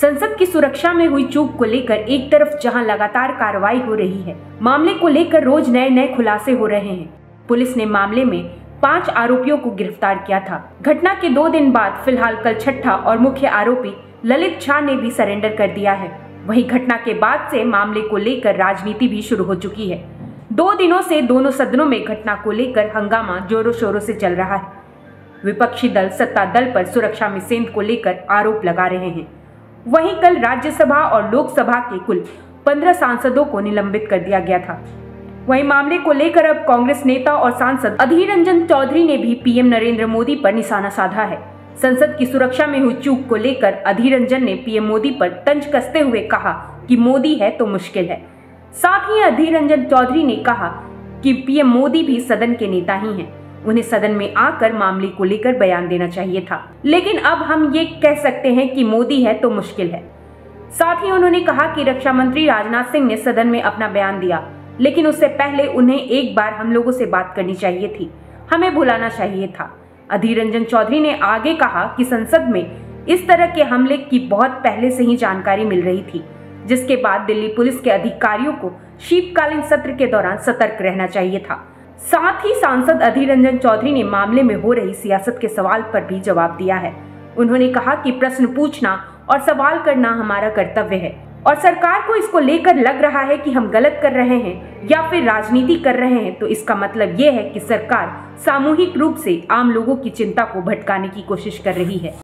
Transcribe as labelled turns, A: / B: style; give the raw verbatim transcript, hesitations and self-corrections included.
A: संसद की सुरक्षा में हुई चूक को लेकर एक तरफ जहां लगातार कार्रवाई हो रही है, मामले को लेकर रोज नए नए खुलासे हो रहे हैं। पुलिस ने मामले में पांच आरोपियों को गिरफ्तार किया था। घटना के दो दिन बाद फिलहाल कल छठा और मुख्य आरोपी ललित झा ने भी सरेंडर कर दिया है। वहीं घटना के बाद से मामले को लेकर राजनीति भी शुरू हो चुकी है। दो दिनों से दोनों सदनों में घटना को लेकर हंगामा जोरों शोरों से चल रहा है। विपक्षी दल सत्ता दल पर सुरक्षा में सेंध को लेकर आरोप लगा रहे हैं। वहीं कल राज्यसभा और लोकसभा के कुल पंद्रह सांसदों को निलंबित कर दिया गया था। वहीं मामले को लेकर अब कांग्रेस नेता और सांसद अधीर रंजन चौधरी ने भी पीएम नरेंद्र मोदी पर निशाना साधा है। संसद की सुरक्षा में हुई चूक को लेकर अधीर रंजन ने पीएम मोदी पर तंज कसते हुए कहा कि मोदी है तो मुश्किल है। साथ ही अधीर रंजन चौधरी ने कहा कि पीएम मोदी भी सदन के नेता ही हैं, उन्हें सदन में आकर मामले को लेकर बयान देना चाहिए था, लेकिन अब हम ये कह सकते हैं कि मोदी है तो मुश्किल है। साथ ही उन्होंने कहा कि रक्षा मंत्री राजनाथ सिंह ने सदन में अपना बयान दिया, लेकिन उससे पहले उन्हें एक बार हम लोगों से बात करनी चाहिए थी, हमें बुलाना चाहिए था। अधीर रंजन चौधरी ने आगे कहा कि संसद में इस तरह के हमले की बहुत पहले से ही जानकारी मिल रही थी, जिसके बाद दिल्ली पुलिस के अधिकारियों को शीतकालीन सत्र के दौरान सतर्क रहना चाहिए था। साथ ही सांसद अधीर रंजन चौधरी ने मामले में हो रही सियासत के सवाल पर भी जवाब दिया है। उन्होंने कहा कि प्रश्न पूछना और सवाल करना हमारा कर्तव्य है और सरकार को इसको लेकर लग रहा है कि हम गलत कर रहे हैं या फिर राजनीति कर रहे हैं, तो इसका मतलब ये है कि सरकार सामूहिक रूप से आम लोगों की चिंता को भटकाने की कोशिश कर रही है।